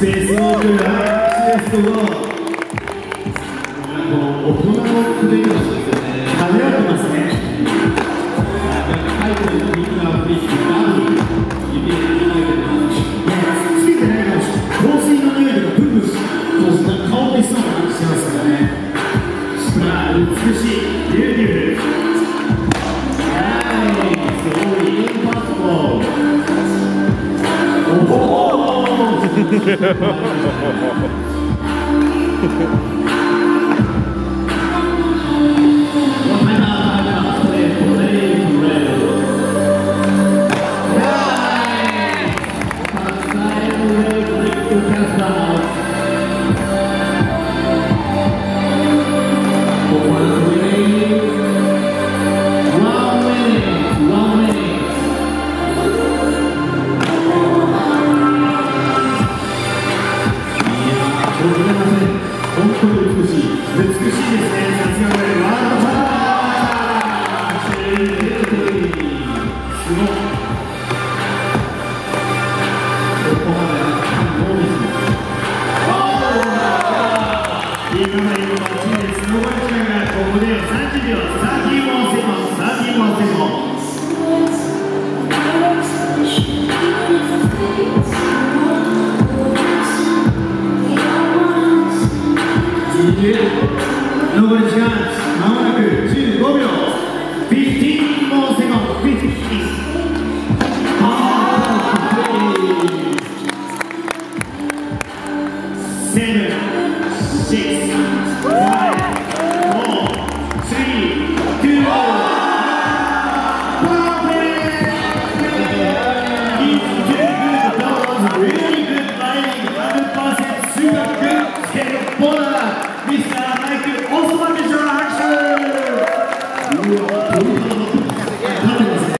ペースウォークがですけど、この大人のプレイヤーですよね。跳ね合ってますね。タイトルのビッグなフリップがある指で考えてます。つけてないかもしれない。香水の匂いとかブンブン香りそうな感じしてますからね。さあ、美しいビューティフル。本当に美しいですね。さすがワールドカップ。すごい。ここまでノーミス。いい構えのバッチリでスノーボードしながらここで30秒、30モンセコン、30モンセコン。残り時間まもなく15秒。15 more seconds. 7, 6, 5, 4, 3, 2, 1. It's very good. That was really good riding. 100% super good. ボナラ